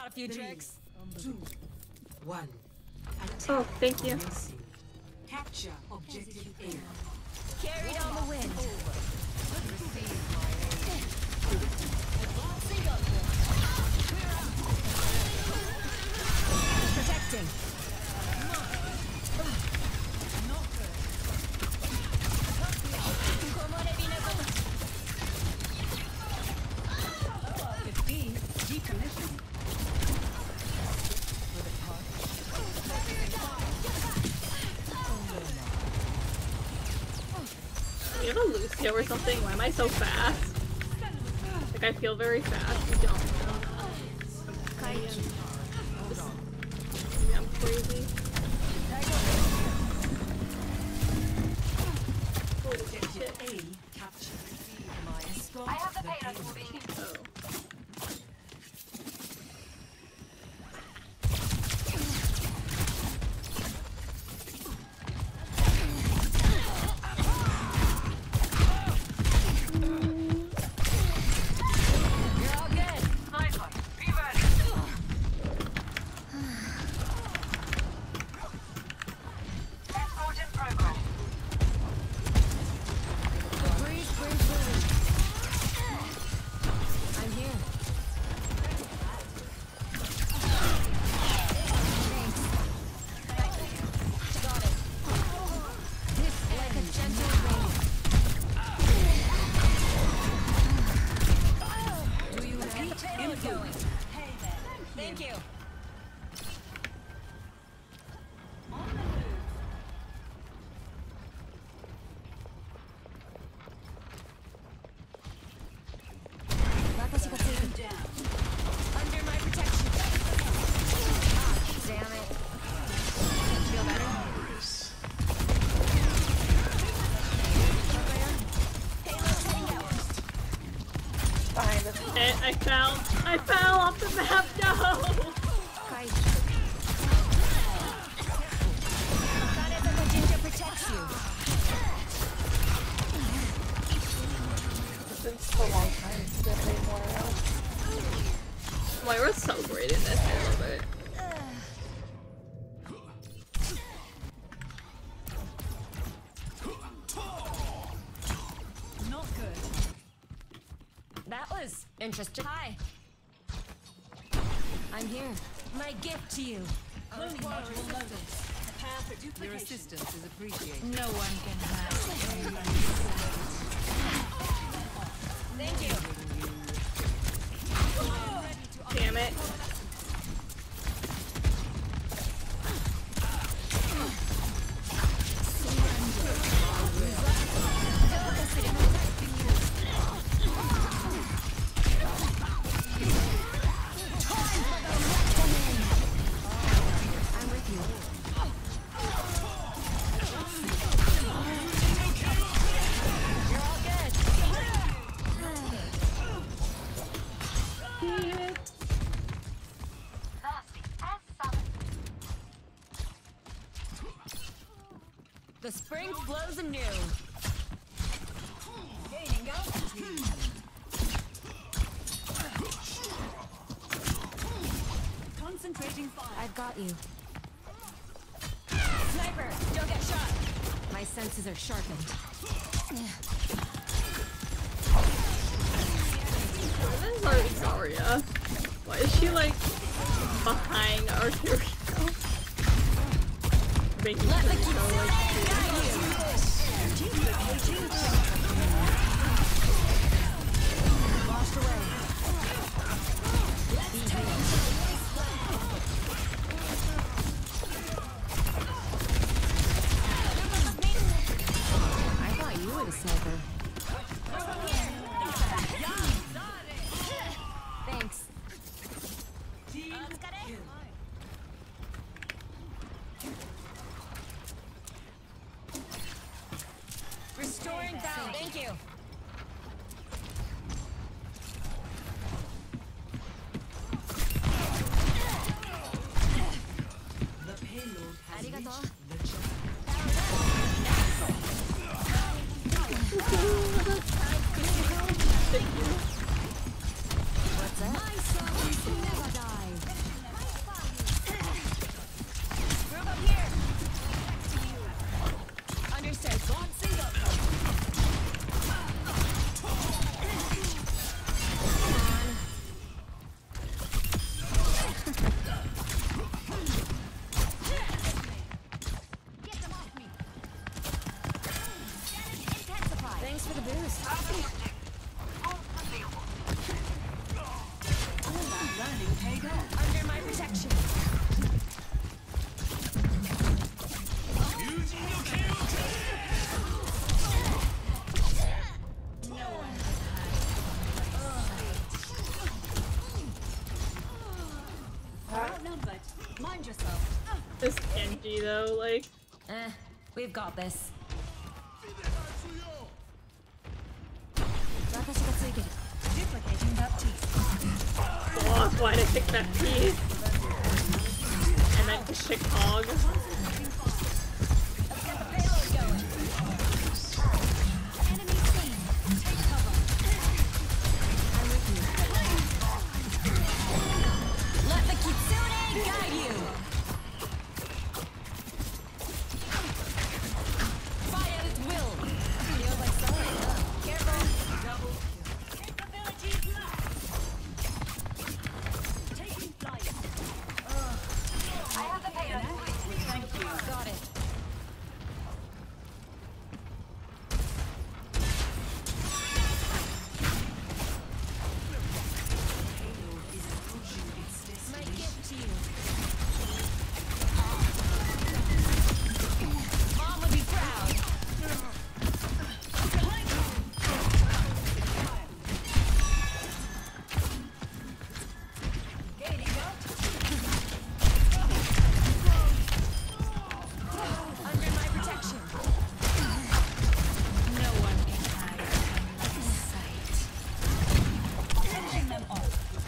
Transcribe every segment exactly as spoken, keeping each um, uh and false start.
got a few Three, tricks. two, one. Oh, thank you. Capture objective A. Carried on the wind. Protecting. You have a Lucio or something? Why am I so fast? Like I feel very fast. You don't. I am. Just, maybe I'm crazy. Holy shit. A captured. I have the payload moving. Oh. I fell. I fell off the map. No. It's been so long time to get any more out. Moira's so great in this. I love it. Not good. That was interesting. Hi. I'm here. My gift to you. Your assistance is appreciated. No one can have. Thank you. Damn it. The spring flows anew. Gaining altitude. Concentrating fire. I've got you. Sniper, don't get shot. My senses are sharpened. Where is our Zarya? Why is she like behind our hero? Making Let the sure so, like, Washed away. Let's take I thought you were the sniper. Thanks. Restoring balance. Thank you. Under my protection. Outnumbered. Mind yourself. This Genji though, like. Eh, we've got this. Duplicating that piece. Oh, why'd I pick that piece? And then the chick hog. Enemy seen. Take cover. I'm with you. Let the Kitsune guide you. Fire at will. Feels like someone. Huh? Careful. Double kill. Capabilities lost. Taking flight. I have the payload. Thank you. Got it. My gift to you. Mom would be proud. Under my protection. No one can hide from my sight. Finishing them off.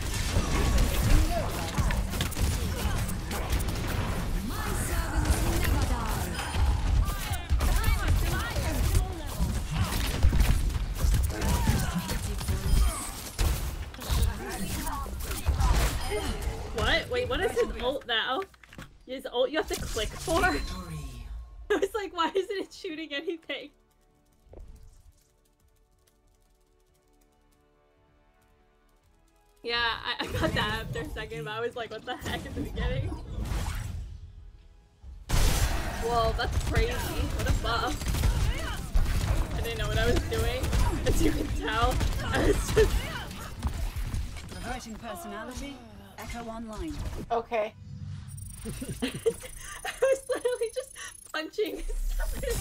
My servants never die. What? Wait, what is his ult now? His ult you have to click for? I was like, why isn't it shooting anything? Yeah, I, I got that after a second, but I was like, what the heck at the beginning? Whoa, that's crazy. What a buff. I didn't know what I was doing. As you can tell, I was just... Reverting personality. Echo online. Okay. I was literally just punching somebody.